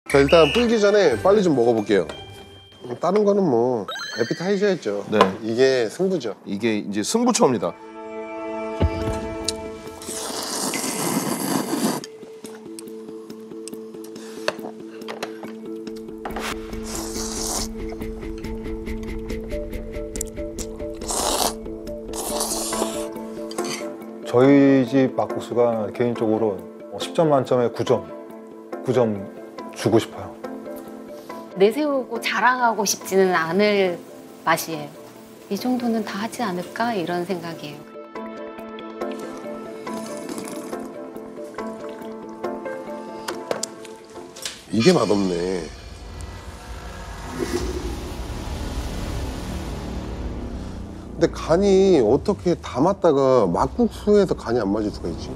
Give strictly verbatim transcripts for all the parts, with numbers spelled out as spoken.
자, 일단 불기 전에 빨리 좀 먹어볼게요. 다른 거는 뭐 에피타이저였죠. 네. 이게 승부죠. 이게 이제 승부처입니다. 저희 집 막국수가 개인적으로 십 점 만점에 구 점, 구 점 주고 싶어요. 내세우고 자랑하고 싶지는 않을 맛이에요. 이 정도는 다 하지 않을까 이런 생각이에요. 이게 맛없네. 근데 간이 어떻게 담았다가 막국수에서 간이 안 맞을 수가 있지?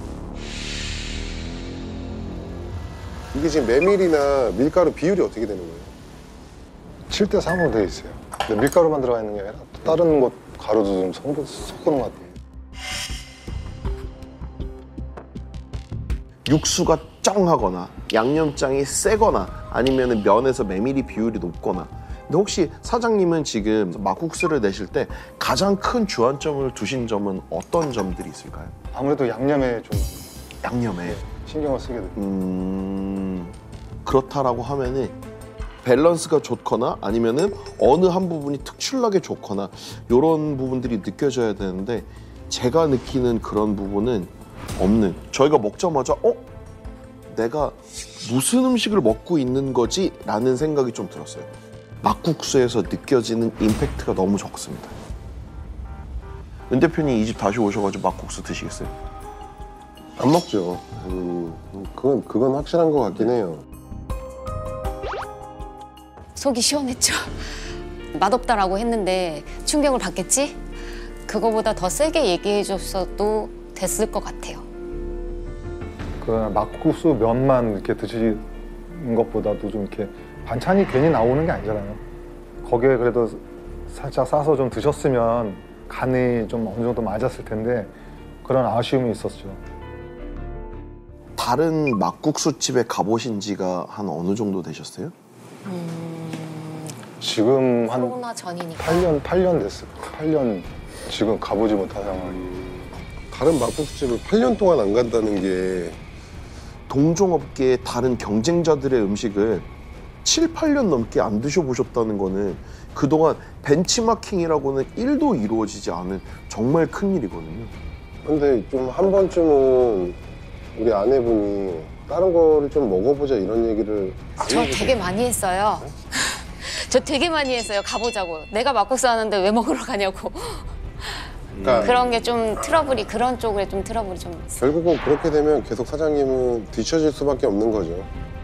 이게 지금 메밀이나 밀가루 비율이 어떻게 되는 거예요? 칠 대 삼으로 돼 있어요. 근데 밀가루만 들어가 있는 게 아니라 또 다른 것 가루도 좀 섞- 섞는 것 같아요. 육수가 쩡하거나 양념장이 세거나 아니면 면에서 메밀이 비율이 높거나. 근데 혹시 사장님은 지금 막국수를 내실 때 가장 큰 주안점을 두신 점은 어떤 점들이 있을까요? 아무래도 양념에 좀 양념에. 신경을 쓰게 돼요. 음... 그렇다라고 하면은 밸런스가 좋거나 아니면은 어느 한 부분이 특출나게 좋거나 이런 부분들이 느껴져야 되는데 제가 느끼는 그런 부분은 없는. 저희가 먹자마자 어? 내가 무슨 음식을 먹고 있는 거지? 라는 생각이 좀 들었어요. 막국수에서 느껴지는 임팩트가 너무 적습니다. 은 대표님 이 집 다시 오셔가지고 막국수 드시겠어요? 안 먹죠. 음, 그건, 그건 확실한 것 같긴 해요. 속이 시원했죠. 맛없다라고 했는데 충격을 받겠지? 그거보다 더 세게 얘기해줬어도 됐을 것 같아요. 그 막국수 면만 이렇게 드시는 것보다도 좀 이렇게 반찬이 괜히 나오는 게 아니잖아요. 거기에 그래도 살짝 싸서 좀 드셨으면 간이 좀 어느 정도 맞았을 텐데 그런 아쉬움이 있었죠. 다른 막국수 집에 가보신 지가 한 어느 정도 되셨어요? 지금 한 코로나 전이니까. 팔 년, 팔 년 됐을 거예요. 팔 년 지금 가보지 못한 상황이. 다른 막국수집을 팔 년 동안 안 간다는 게 동종업계의 다른 경쟁자들의 음식을 칠, 팔 년 넘게 안 드셔보셨다는 거는 그동안 벤치마킹이라고는 일도 이루어지지 않은 정말 큰일이거든요. 근데 좀 한 번쯤은 우리 아내분이 다른 거를 좀 먹어보자 이런 얘기를 저 되게 많이 했어요. 저 되게 많이 했어요. 가보자고. 내가 막국수 하는데 왜 먹으러 가냐고. 그러니까 그런 게 좀 트러블이, 그런 쪽에 좀 트러블이 좀 있어요. 결국은 그렇게 되면 계속 사장님은 뒤처질 수밖에 없는 거죠.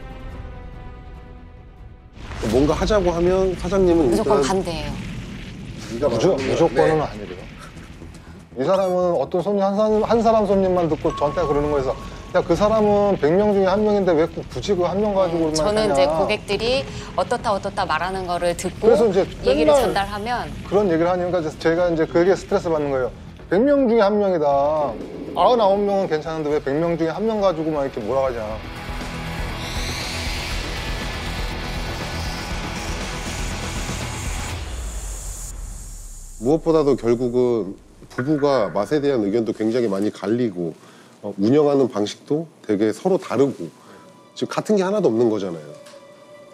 뭔가 하자고 하면 사장님은 무조건 일단 반대예요. 네가 무조, 말하는 거, 무조건은 네. 아니래요. 이 사람은 어떤 손님 한 사람, 한 사람 손님만 듣고 저한테 그러는 거에서 야, 그 사람은 백 명 중에 한 명인데 왜 꼭 굳이 그 한 명 가지고만 저는 하냐. 이제 고객들이 어떻다 어떻다 말하는 거를 듣고 그래서 이제 얘기를 맨날 전달하면 그런 얘기를 하니까 이제 제가 이제 그게 스트레스 받는 거예요. 백 명 중에 한 명이다. 아흔아홉 명은 괜찮은데 왜 백 명 중에 한 명 가지고만 이렇게 몰아가냐. 무엇보다도 결국은 부부가 맛에 대한 의견도 굉장히 많이 갈리고 어, 운영하는 방식도 되게 서로 다르고 지금 같은 게 하나도 없는 거잖아요.